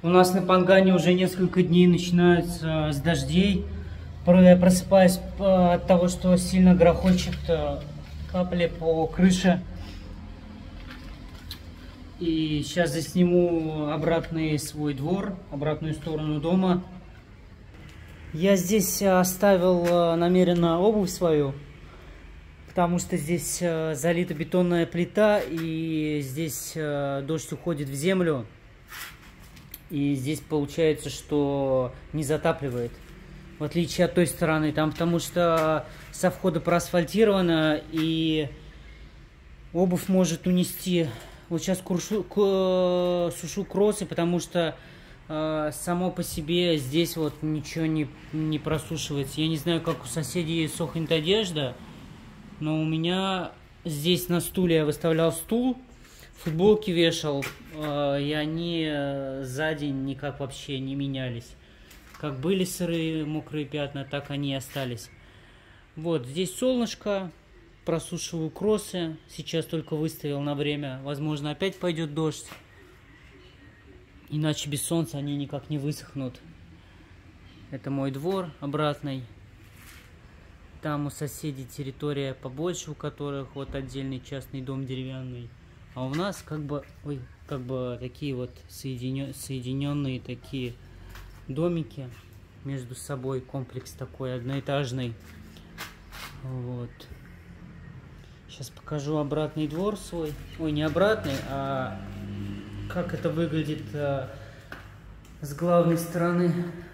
У нас на Пангане уже несколько дней начинаются с дождей. Я просыпаюсь от того, что сильно грохочет капли по крыше. И сейчас засниму обратный свой двор, обратную сторону дома. Я здесь оставил намеренно обувь свою, потому что здесь залита бетонная плита, и здесь дождь уходит в землю. И здесь получается, что не затапливает. В отличие от той стороны, там потому что со входа проасфальтировано, и обувь может унести. Вот сейчас сушу кроссы, потому что само по себе здесь вот ничего не просушивается. Я не знаю, как у соседей сохнет одежда, но у меня здесь на стуле, я выставлял стул, футболки вешал, и они за день никак вообще не менялись. Как были сырые мокрые пятна, так они и остались. Вот, здесь солнышко, просушиваю кроссы, сейчас только выставил на время, возможно опять пойдет дождь, иначе без солнца они никак не высохнут. Это мой двор обратный. Там у соседей территория побольше, у которых вот отдельный частный дом деревянный. А у нас как бы такие вот соединенные такие домики между собой, комплекс такой одноэтажный. Вот. Сейчас покажу обратный двор свой. Ой, не обратный, а как это выглядит с главной стороны.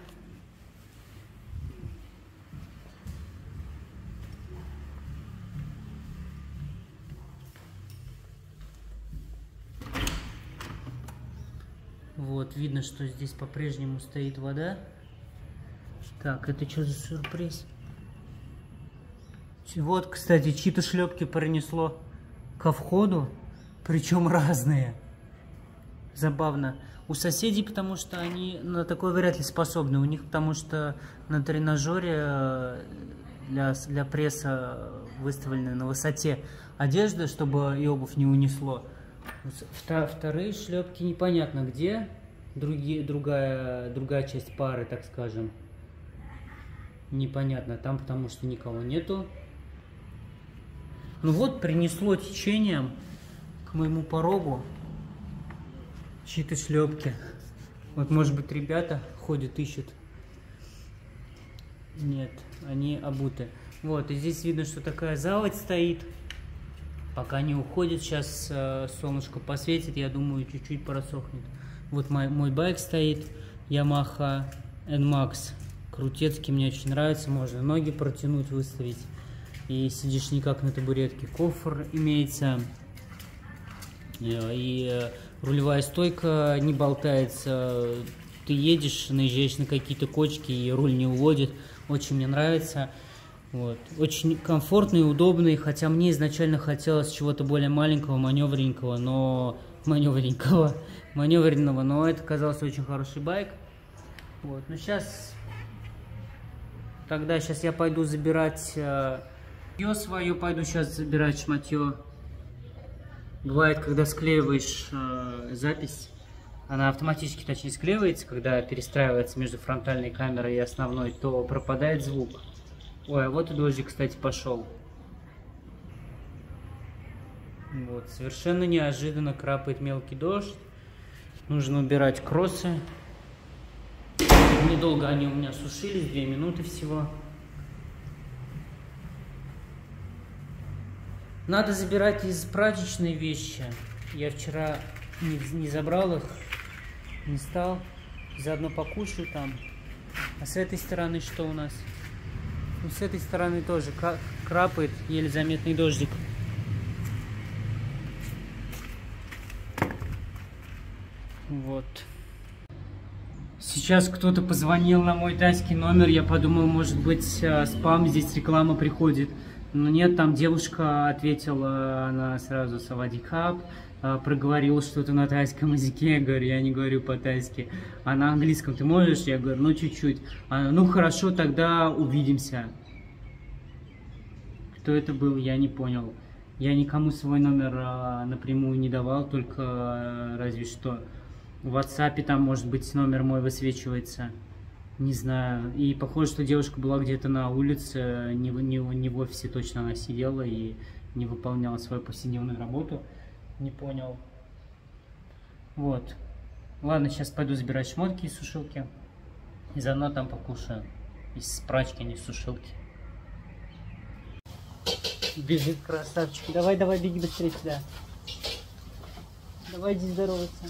Вот, видно, что здесь по-прежнему стоит вода. Так, это что за сюрприз? Вот, кстати, чьи-то шлепки пронесло ко входу, причем разные. Забавно. У соседей, потому что они на такое вряд ли способны. У них, потому что на тренажере для пресса выставлена на высоте одежда, чтобы и обувь не унесло. Вторые шлепки непонятно где, другая часть пары, так скажем, непонятно там, потому что никого нету. Ну вот, принесло течением к моему порогу чьи-то шлепки. Вот, может быть, ребята ходят, ищут. Нет, они обуты. Вот, и здесь видно, что такая заводь стоит. Пока не уходит, сейчас солнышко посветит, я думаю, чуть-чуть просохнет. Вот мой байк стоит, Yamaha NMAX. Крутецкий, мне очень нравится, можно ноги протянуть, выставить. И сидишь не как на табуретке. Кофр имеется, и рулевая стойка не болтается. Ты едешь, наезжаешь на какие-то кочки, и руль не уводит. Очень мне нравится. Вот. Очень комфортный, удобный, хотя мне изначально хотелось чего-то более маленького, маневренного, но это оказался очень хороший байк. Вот. Ну сейчас я пойду забирать свое, пойду сейчас забирать шматье. Бывает, когда склеиваешь запись, она автоматически, точнее, склеивается, когда перестраивается между фронтальной камерой и основной, то пропадает звук. Ой, а вот и дождик, кстати, пошел. Вот, совершенно неожиданно крапает мелкий дождь. Нужно убирать кроссы. Недолго они у меня сушились, 2 минуты всего. Надо забирать из прачечной вещи. Я вчера не забрал их, не стал. Заодно покушаю там. А с этой стороны что у нас? Ну, с этой стороны тоже крапает еле заметный дождик. Вот. Сейчас кто-то позвонил на мой тайский номер. Я подумал, может быть, спам, здесь реклама приходит. Но нет, там девушка ответила, она сразу «Савадикап», проговорила что-то на тайском языке. Я говорю, я не говорю по-тайски. А на английском ты можешь? Я говорю, ну чуть-чуть. Она, ну хорошо, тогда увидимся. Кто это был, я не понял. Я никому свой номер напрямую не давал, только разве что В WhatsApp там, может быть, номер мой высвечивается. Не знаю. И похоже, что девушка была где-то на улице, не в офисе точно она сидела и не выполняла свою повседневную работу. Не понял. Вот. Ладно, сейчас пойду забирать шмотки из сушилки. И заодно там покушаю. Из прачки, а не из сушилки. Бежит красавчик. Давай, давай, беги быстрее сюда. Давай, иди здороваться.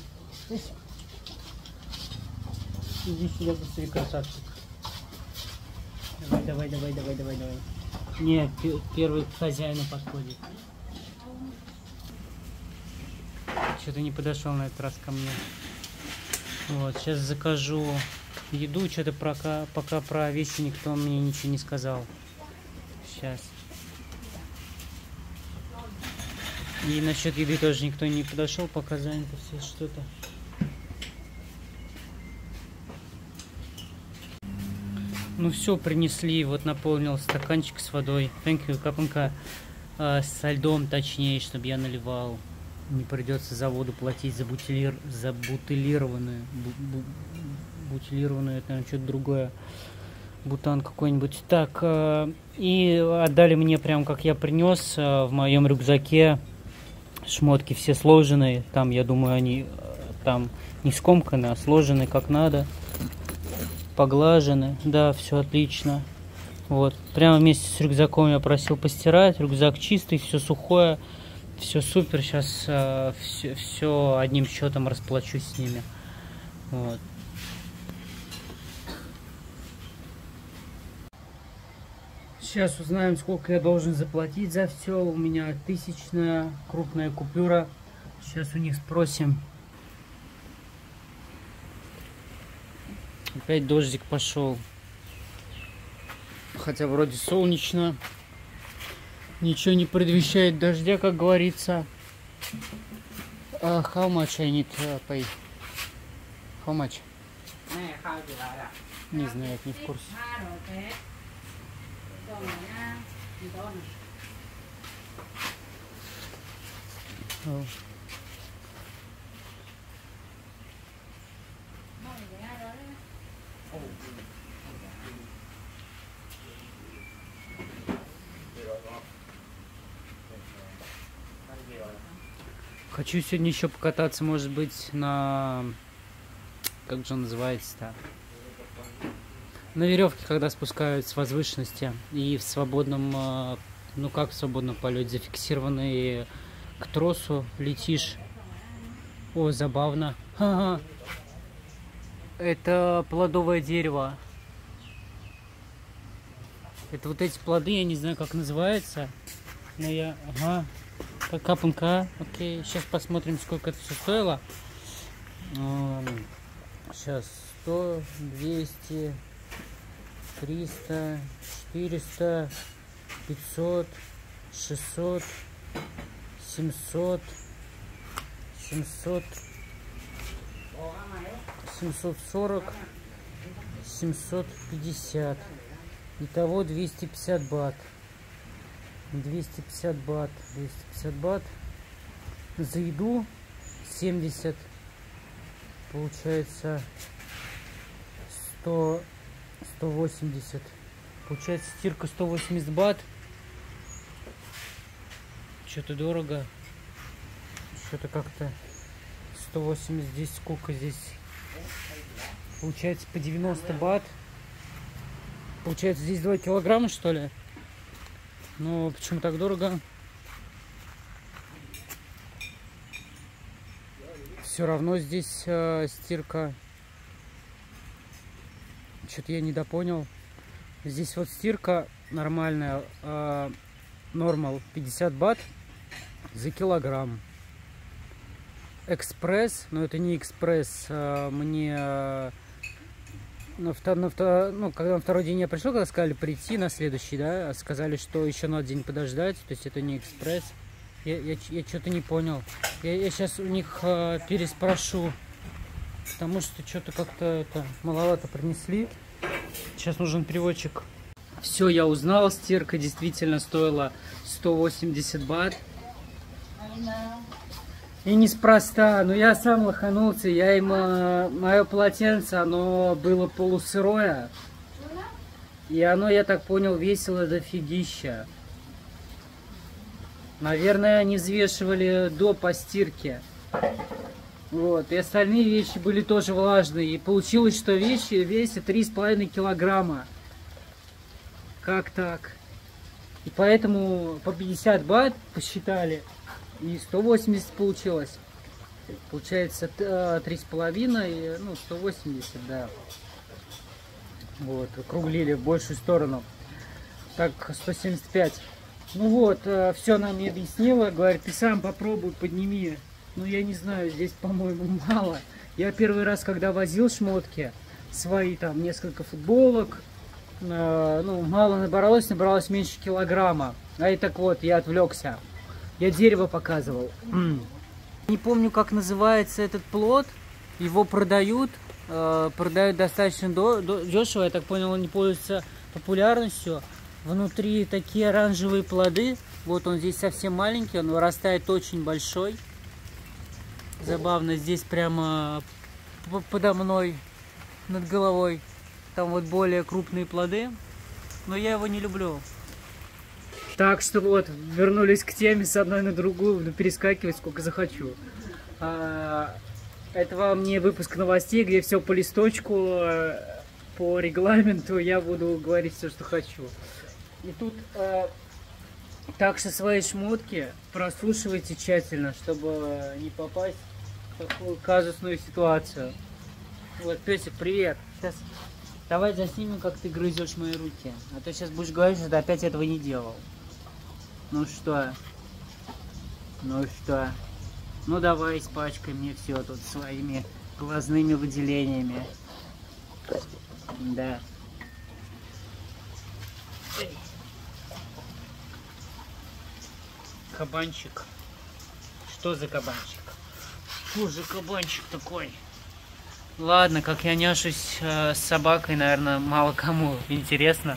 Иди сюда быстрее, красавчик. Давай, давай, давай, давай, давай, давай. Не, первый к хозяину подходит. Что-то не подошел на этот раз ко мне. Вот, сейчас закажу еду. Что-то пока про вещи никто мне ничего не сказал. Сейчас. И насчет еды тоже никто не подошел, пока занято все что-то. Ну все, принесли, вот наполнил стаканчик с водой. Thank you, капанка со льдом, точнее, чтобы я наливал. Не придется за воду платить за бутылированную. Бутилированную, это, наверное, что-то другое. Бутан какой-нибудь. Так, и отдали мне прям как я принес в моем рюкзаке. Шмотки все сложенные. Там, я думаю, они там не скомканы, а сложены как надо. Поглажены. Да, все отлично. Вот. Прямо вместе с рюкзаком я просил постирать. Рюкзак чистый, все сухое. Все супер. Сейчас все одним счетом расплачусь с ними. Вот. Сейчас узнаем, сколько я должен заплатить за все. У меня 1000-я крупная купюра. Сейчас у них спросим. Опять дождик пошел. Хотя вроде солнечно. Ничего не предвещает дождя, как говорится. How much I need to pay? How much? Не знаю, не в курсе. Хочу сегодня еще покататься, может быть, на... Как же он называется-то? На веревке, когда спускают с возвышенности. И в свободном... Ну как в свободном полете? Зафиксированный к тросу летишь. О, забавно. Ха-ха. Это плодовое дерево. Это вот эти плоды, я не знаю, как называется. Но я... Ага. Капанка. Окей. Сейчас посмотрим, сколько это все стоило. Сейчас 100, 200, 300, 400, 500, 600, 700, 700, 740, 750. Итого 250 бат. 250 бат. 250 бат. За еду 70. Получается 180. Получается стирка 180 бат. Что-то дорого. Что-то как-то 180. Здесь сколько здесь? Получается по 90 бат. Получается здесь 2 килограмма, что ли? Ну, почему так дорого? Все равно здесь стирка. Что-то я недопонял. Здесь вот стирка нормальная. Нормал 50 бат за килограмм. Экспресс, но это не экспресс. Мне... Ну, когда на второй день я пришел, когда сказали прийти на следующий, да, сказали, что еще надо день подождать, то есть это не экспресс. Я что-то не понял. Я сейчас у них переспрошу, потому что что-то как-то это маловато принесли. Сейчас нужен переводчик. Все, я узнал, стирка действительно стоила 180 бат. И неспроста, но я сам лоханулся, я им, мое полотенце, оно было полусырое. И оно, я так понял, весило дофигища. Наверное, они взвешивали до постирки. Вот, и остальные вещи были тоже влажные. И получилось, что вещи весят 3,5 килограмма. Как так? И поэтому по 50 бат посчитали. И 180 получилось. Получается 3,5, ну 180, да. Вот, округлили в большую сторону. Так, 175. Ну вот, все нам не объяснила. Говорит, ты сам попробуй, подними. Ну я не знаю, здесь, по-моему, мало. Я первый раз, когда возил шмотки, свои там несколько футболок, ну мало набралось меньше килограмма. А и так вот, я отвлекся. Я дерево показывал. Не помню, как называется этот плод. Его продают. Продают достаточно дешево. Я так понял, он не пользуется популярностью. Внутри такие оранжевые плоды. Вот он здесь совсем маленький. Он вырастает очень большой. Забавно. Здесь прямо подо мной, над головой. Там вот более крупные плоды. Но я его не люблю. Так что вот, вернулись к теме с одной на другую, буду перескакивать сколько захочу. Это вам не выпуск новостей, где все по листочку, по регламенту, я буду говорить все, что хочу. И тут так что свои шмотки просушивайте тщательно, чтобы не попасть в такую казусную ситуацию. Вот, песик, привет. Сейчас давай заснимем, как ты грызешь мои руки. А то сейчас будешь говорить, что ты опять этого не делал. Ну что? Ну что? Ну давай испачкай мне все тут своими глазными выделениями. Да. Эй. Кабанчик. Что за кабанчик? Что за кабанчик такой? Ладно, как я няшусь с собакой, наверное, мало кому интересно.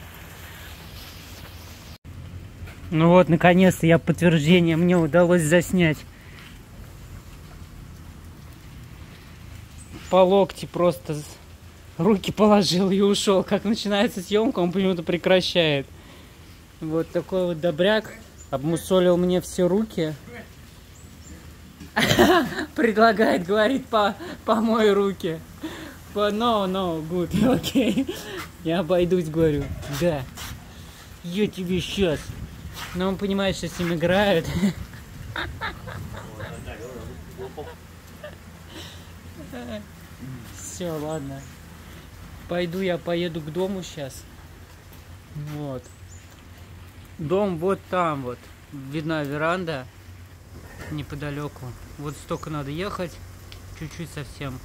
Ну вот, наконец-то я подтверждение мне удалось заснять. По локти просто руки положил и ушел. Как начинается съемка, он почему-то прекращает. Вот такой вот добряк обмусолил мне все руки. Предлагает, говорит, помой руки. No, good, окей. Я обойдусь, говорю. Да. Я тебе сейчас. Но он понимает, что с ним играют. Все, ладно. Поеду к дому сейчас. Вот. Дом вот там вот. Видна веранда. Неподалеку. Вот столько надо ехать. Чуть-чуть совсем.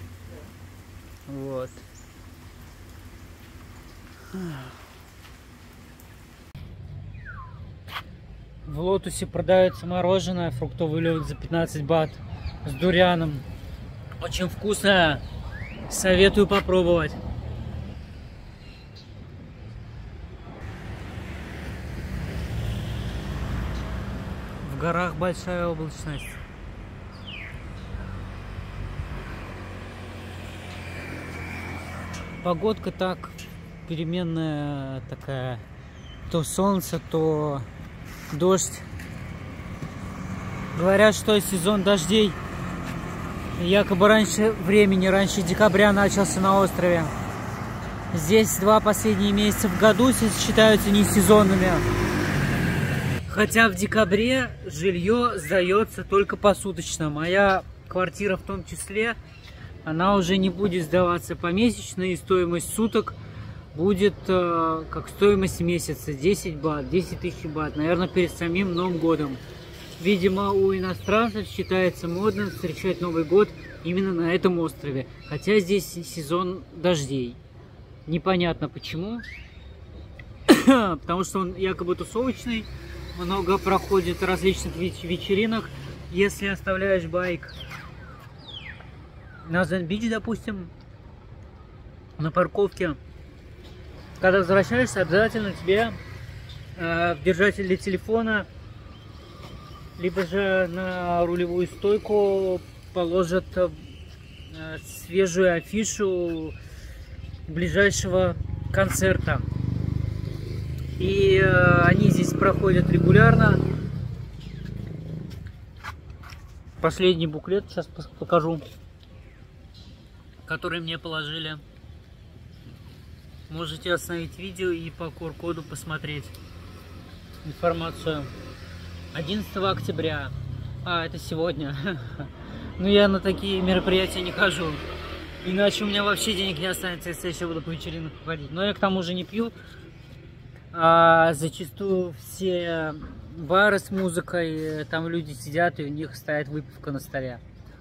Вот. В Лотусе продается мороженое, фруктовый лед за 15 бат с дурианом. Очень вкусное. Советую попробовать. В горах большая облачность. Погодка так переменная такая. То солнце, то дождь. Говорят, что сезон дождей якобы раньше времени, раньше декабря начался на острове. Здесь 2 последние месяца в году считаются несезонными. Хотя в декабре жилье сдается только посуточно. Моя квартира в том числе, она уже не будет сдаваться помесячно, и стоимость суток будет как стоимость месяца, 10 бат, 10 тысяч бат, наверное, перед самим Новым годом. Видимо, у иностранцев считается модным встречать Новый год именно на этом острове, хотя здесь сезон дождей. Непонятно почему, потому что он якобы тусовочный, много проходит различных вечеринок. Если оставляешь байк на Зен-Бич, допустим, на парковке, когда возвращаешься, обязательно тебе в держателе телефона либо же на рулевую стойку положат свежую афишу ближайшего концерта. И они здесь проходят регулярно. Последний буклет сейчас покажу, который мне положили. Можете остановить видео и по QR-коду посмотреть информацию. 11 октября. Это сегодня. Но я на такие мероприятия не хожу. Иначе у меня вообще денег не останется, если я еще буду по вечеринкам ходить. Но я к тому же не пью. Зачастую все бары с музыкой, там люди сидят, и у них стоит выпивка на столе.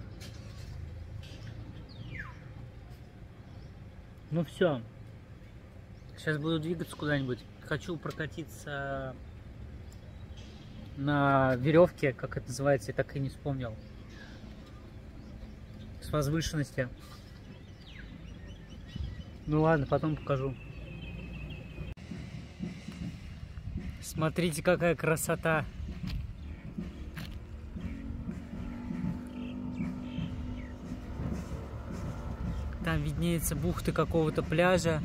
Ну все. Сейчас буду двигаться куда-нибудь. Хочу прокатиться на веревке, как это называется, я так и не вспомнил. С возвышенности. Ну ладно, потом покажу. Смотрите, какая красота. Там виднеется бухта какого-то пляжа.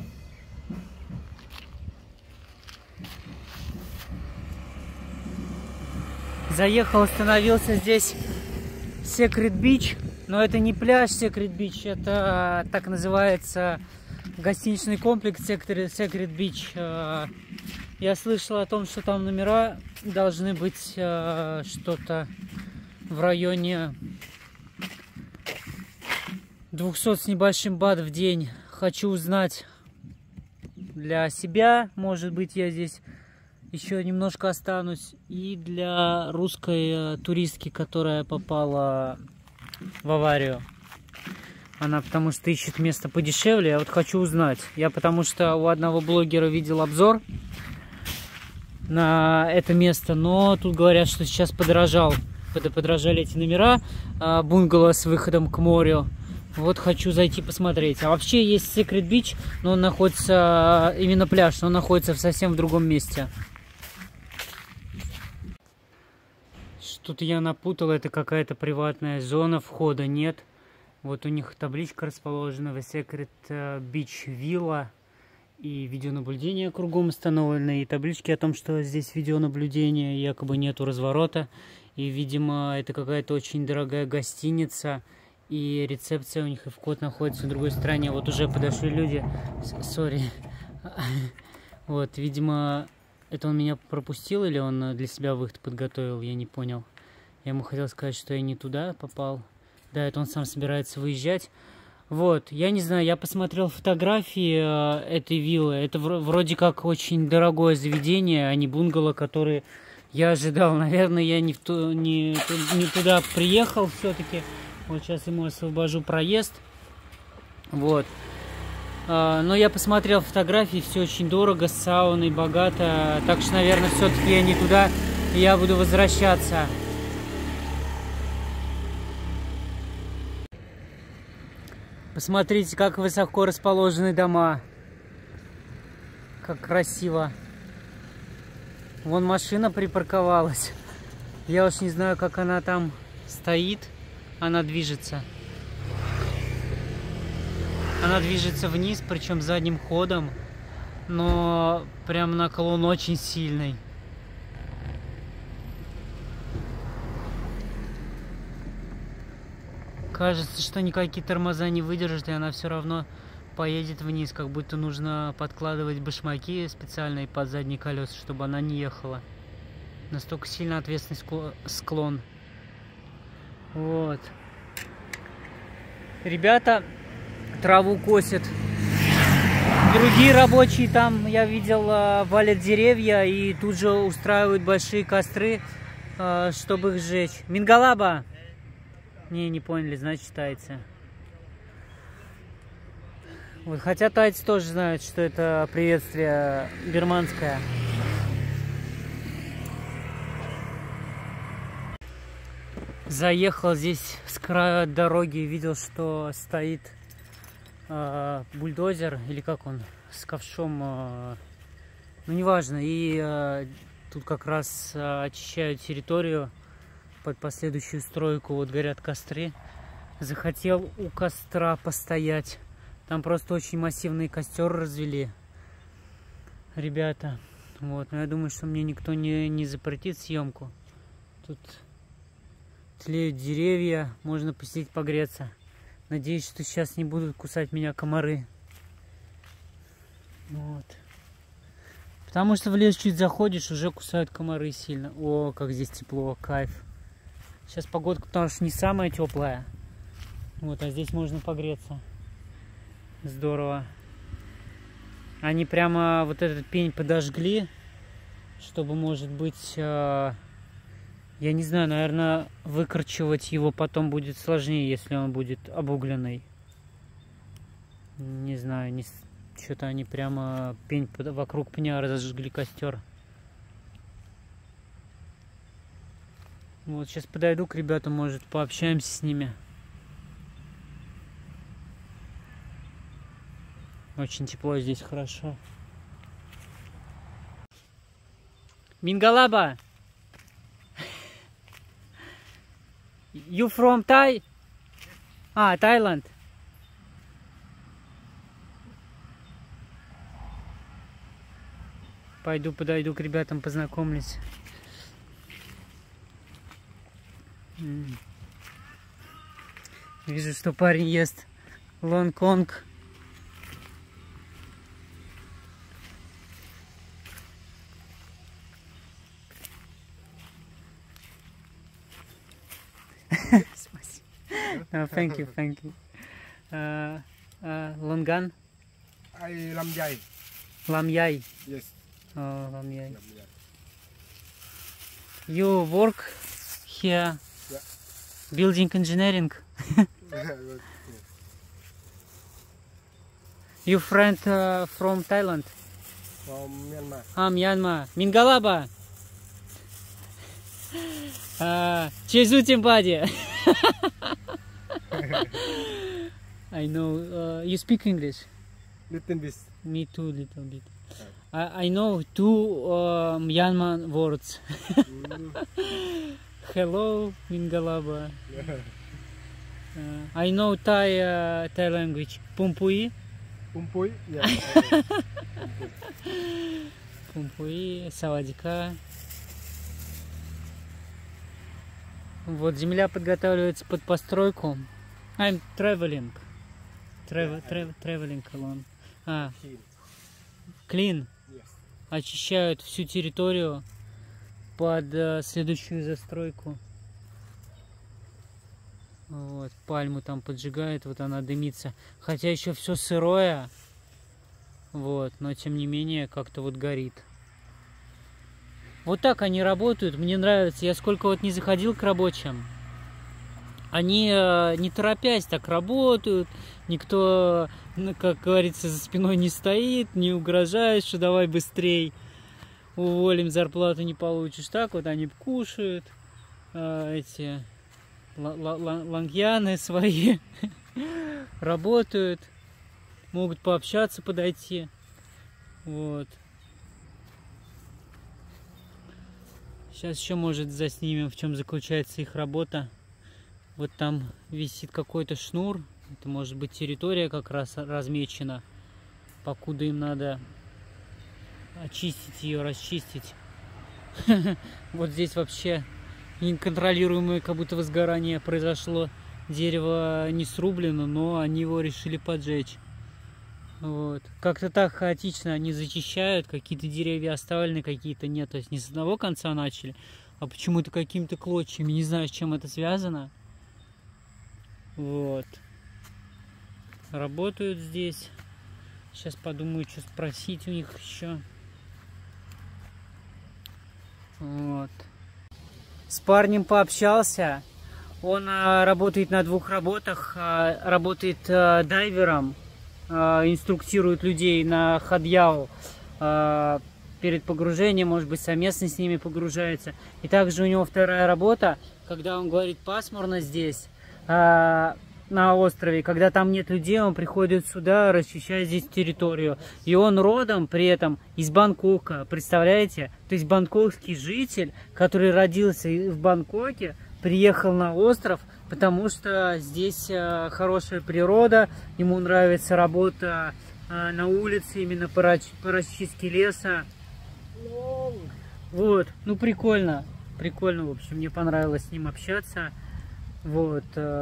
Заехал, остановился здесь Secret Beach. Но это не пляж Secret Beach, это так называется гостиничный комплекс Secret Beach. Я слышал о том, что там номера должны быть что-то в районе 200 с небольшим бат в день. Хочу узнать для себя, может быть, я здесь еще немножко останусь, и для русской туристки, которая попала в аварию. Она потому что ищет место подешевле. Я вот хочу узнать. Я потому что у одного блогера видел обзор на это место, но тут говорят, что сейчас подорожали эти номера, бунгало с выходом к морю. Вот хочу зайти посмотреть. А вообще есть Secret Beach, но он находится, именно пляж, но он находится совсем в другом месте. Что-то я напутал, это какая-то приватная зона, входа нет. Вот у них табличка расположена в Secret Beach Villa. И видеонаблюдение кругом установлено, и таблички о том, что здесь видеонаблюдение, якобы нету разворота. И, видимо, это какая-то очень дорогая гостиница, и рецепция у них, и вход находится на другой стороне. Вот уже подошли люди, сори. Вот, видимо, это он меня пропустил, или он для себя выход подготовил, я не понял. Я ему хотел сказать, что я не туда попал. Да, это он сам собирается выезжать. Вот, я не знаю, я посмотрел фотографии этой виллы. Это вроде как очень дорогое заведение, а не бунгало, которые я ожидал. Наверное, я не туда приехал все-таки. Вот сейчас ему освобожу проезд. Вот. Но я посмотрел фотографии, все очень дорого, с сауной, богато. Так что, наверное, все-таки я не туда, и я буду возвращаться. Посмотрите, как высоко расположены дома. Как красиво. Вон машина припарковалась. Я уж не знаю, как она там стоит. Она движется. Она движется вниз, причем задним ходом. Но прям наклон очень сильный. Кажется, что никакие тормоза не выдержат, и она все равно поедет вниз, как будто нужно подкладывать башмаки специальные под задние колеса, чтобы она не ехала. Настолько сильно ответственный склон. Вот. Ребята траву косят. Другие рабочие там, я видел, валят деревья и тут же устраивают большие костры, чтобы их сжечь. Мингалаба! Не поняли, значит тайцы. Вот, хотя тайцы тоже знают, что это приветствие бирманское. Заехал здесь с края дороги, видел, что стоит бульдозер, или как он, с ковшом, ну неважно, и тут как раз очищают территорию под последующую стройку. Вот горят костры. Захотел у костра постоять. Там просто очень массивный костер развели ребята. Вот, но я думаю, что мне никто не запретит съемку. Тут тлеют деревья, можно посидеть погреться. Надеюсь, что сейчас не будут кусать меня комары. Вот. Потому что в лес чуть заходишь, уже кусают комары сильно. О, как здесь тепло, кайф. Сейчас погодка, потому что не самая теплая. Вот, а здесь можно погреться. Здорово. Они прямо вот этот пень подожгли, чтобы, может быть, я не знаю, наверное, выкорчевать его потом будет сложнее, если он будет обугленный. Не знаю, что-то они прямо пень вокруг пня разожгли костер. Вот, сейчас подойду к ребятам, может, пообщаемся с ними. Очень тепло здесь, хорошо. Мингалаба! You from Thai? А, Таиланд. Пойду, подойду к ребятам, познакомлюсь. Вижу, что парень ест лонгконг. No, thank you, thank you. Longan? Lamyai. Lamyai. Yes. Oh, lamyai. You work here? Yeah. Building engineering? You friend from Thailand? From Myanmar. Ah, Myanmar. Mingalaba. Chezu Timbadi. I know. You speak English? Little bit. Me too, little bit. I know two Myanmar words. Hello, Mingalaba. I know Thai language. Pumpui. Pumpui? Yeah. Pumpui, Савадика. Вот, земля подготавливается под постройку. I'm traveling. Traveling alone. Clean. Yes. Очищают всю территорию под следующую застройку. Вот, пальму там поджигают, вот она дымится. Хотя еще все сырое. Вот, но тем не менее как-то вот горит. Вот так они работают, мне нравится. Я сколько вот не заходил к рабочим, они не торопясь так работают, никто, как говорится, за спиной не стоит, не угрожает, что давай быстрей, уволим, зарплату не получишь. Так вот они кушают, эти лангьяны свои, работают, могут пообщаться, подойти. Вот. Сейчас еще, может, заснимем, в чем заключается их работа. Вот там висит какой-то шнур. Это может быть территория как раз размечена. Покуда им надо очистить ее, расчистить. Вот здесь вообще неконтролируемое как будто возгорание произошло. Дерево не срублено, но они его решили поджечь. Вот. Как-то так хаотично они зачищают, какие-то деревья оставлены, какие-то нет. То есть не с одного конца начали, а почему-то какими-то клочьями. Не знаю, с чем это связано. Вот. Работают здесь. Сейчас подумаю, что спросить у них еще. Вот. С парнем пообщался. Он работает на двух работах. Работает дайвером. Инструктирует людей на Хадьяо перед погружением, может быть, совместно с ними погружается. И также у него вторая работа, когда он говорит пасмурно здесь, на острове, когда там нет людей, он приходит сюда, расчищает здесь территорию. И он родом при этом из Бангкока, представляете? То есть бангкокский житель, который родился в Бангкоке, приехал на остров, потому что здесь хорошая природа, ему нравится работа на улице, именно по расчистке леса. Вот, ну прикольно, прикольно, в общем, мне понравилось с ним общаться. Вот,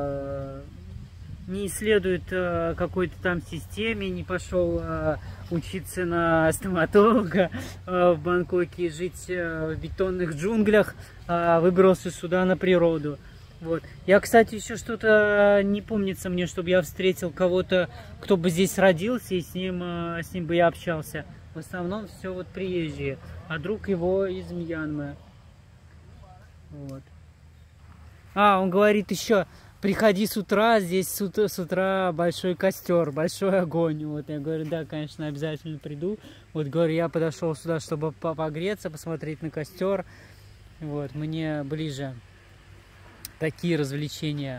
не исследует какой-то там системе, не пошел учиться на стоматолога в Бангкоке, жить в бетонных джунглях, выбрался сюда на природу. Вот. Я, кстати, еще что-то не помнится мне, чтобы я встретил кого-то, кто бы здесь родился, и с ним бы я общался. В основном все вот приезжие, а друг его из Мьянмы. Вот. Он говорит еще: приходи с утра, здесь с утра большой костер, большой огонь. Вот я говорю: да, конечно, обязательно приду. Вот, говорю, я подошел сюда, чтобы погреться, посмотреть на костер. Вот, мне ближе такие развлечения.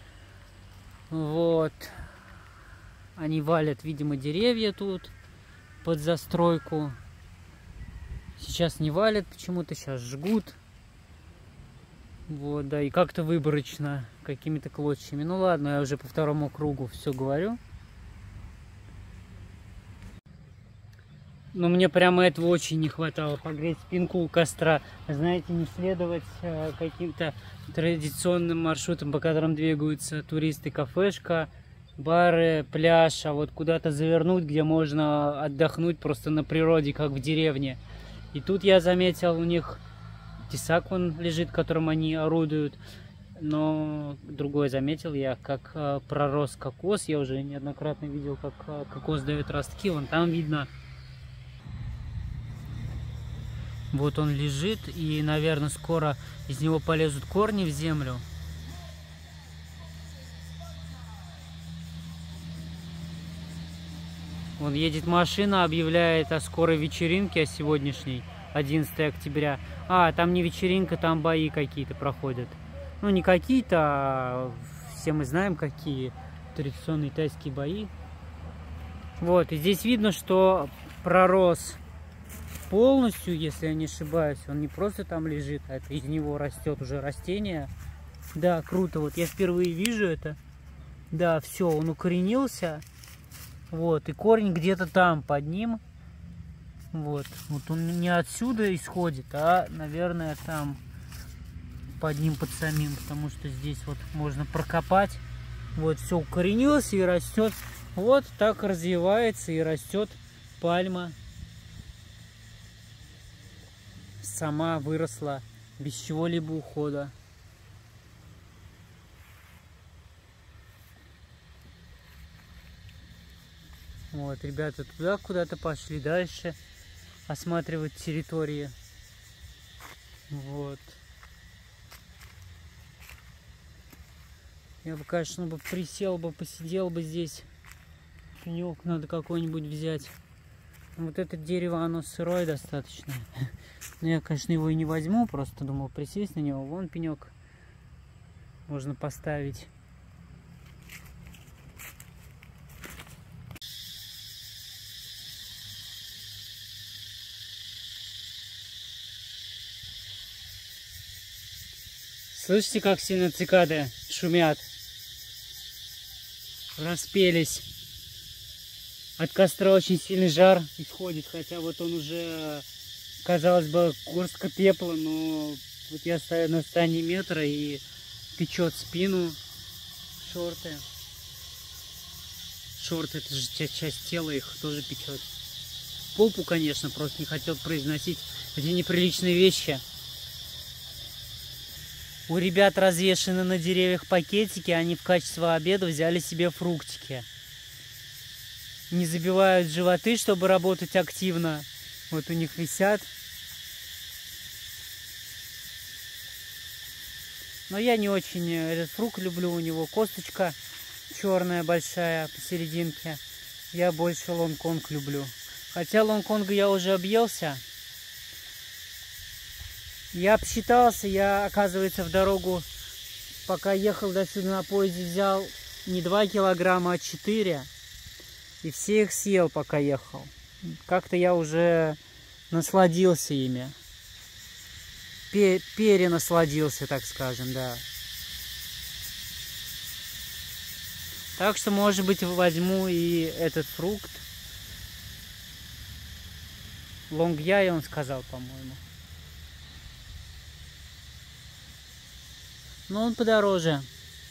Вот. Они валят, видимо, деревья тут под застройку. Сейчас не валят почему-то, сейчас жгут. Вот, да, и как-то выборочно, какими-то клочьями. Ну ладно, я уже по второму кругу все говорю. Но мне прямо этого очень не хватало, погреть спинку у костра. Знаете, не следовать каким-то традиционным маршрутам, по которым двигаются туристы: кафешка, бары, пляж, а вот куда-то завернуть, где можно отдохнуть просто на природе, как в деревне. И тут я заметил, у них тесак вон лежит, которым они орудуют. Но другой заметил я, как пророс кокос. Я уже неоднократно видел, как кокос дает ростки. Вон там видно. Вот он лежит, и, наверное, скоро из него полезут корни в землю. Вон едет машина, объявляет о скорой вечеринке, о сегодняшней, 11 октября. Там не вечеринка, там бои какие-то проходят. Ну, не какие-то, а все мы знаем, какие традиционные тайские бои. Вот, и здесь видно, что пророс полностью, если я не ошибаюсь. Он не просто там лежит, а это из него растет уже растение. Да, круто. Вот я впервые вижу это. Да, все, он укоренился. Вот, и корень где-то там под ним. Вот он не отсюда исходит, а, наверное, там под ним, под самим, потому что здесь вот можно прокопать. Вот, все укоренилось и растет. Вот так развивается и растет пальма. Сама выросла без чего-либо ухода. Вот, ребята туда куда-то пошли дальше осматривать территории. Вот. Я бы, конечно, присел бы, посидел бы здесь. Пенек надо какой-нибудь взять. Вот это дерево, оно сырое достаточно. Но я, конечно, его и не возьму, просто думал присесть на него. Вон пенек можно поставить. Слышите, как сильно цикады шумят? Распелись. От костра очень сильный жар исходит, хотя вот он уже, казалось бы, горстка пепла, но вот я стою на 100 метра и печет спину, шорты. Шорты, это же часть тела, их тоже печет. Попу, конечно, просто не хотел произносить эти неприличные вещи. У ребят развешаны на деревьях пакетики, они в качестве обеда взяли себе фруктики. Не забивают животы, чтобы работать активно. Вот у них висят. Но я не очень этот фрукт люблю, у него косточка черная большая посерединке. Я больше лонг-конг люблю. Хотя лонг-конга я уже объелся. Я обсчитался, я, оказывается, в дорогу, пока ехал до сюда на поезде, взял не 2 килограмма, а 4. И все их съел, пока ехал. Как-то я уже насладился ими. перенасладился, так скажем, да. Так что, может быть, возьму и этот фрукт. Лонгяй, он сказал, по-моему. Но он подороже.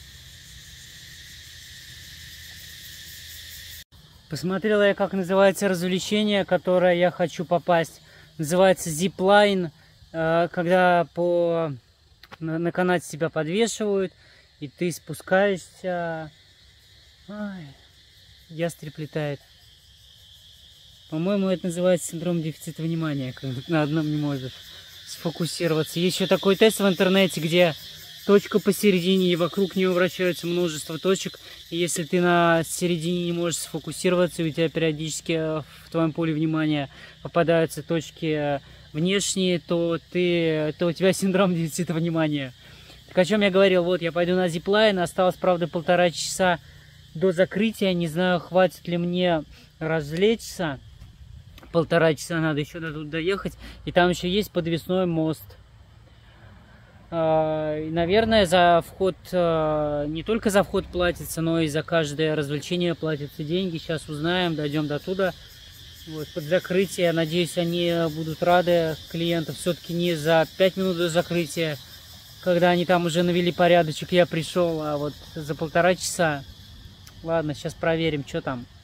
Посмотрела я, как называется развлечение, которое я хочу попасть. Называется зиплайн, когда на канате тебя подвешивают, и ты спускаешься. Ай, ястреб летает. По-моему, это называется синдром дефицита внимания, когда на одном не можешь сфокусироваться. Есть еще такой тест в интернете, где точка посередине, и вокруг нее вращаются множество точек. И если ты на середине не можешь сфокусироваться, и у тебя периодически в твоем поле внимания попадаются точки внешние, то у тебя синдром дефицита внимания. Так о чем я говорил? Вот, я пойду на зиплайн, осталось, правда, 1,5 часа до закрытия. Не знаю, хватит ли мне развлечься. 1,5 часа надо еще до тут доехать. И там еще есть подвесной мост. Наверное, за вход, не только за вход платится, но и за каждое развлечение платятся деньги. Сейчас узнаем, дойдем до туда. Вот, под закрытие, надеюсь, они будут рады клиентам. Все-таки не за 5 минут до закрытия, когда они там уже навели порядочек, я пришел, а вот за 1,5 часа. Ладно, сейчас проверим, что там.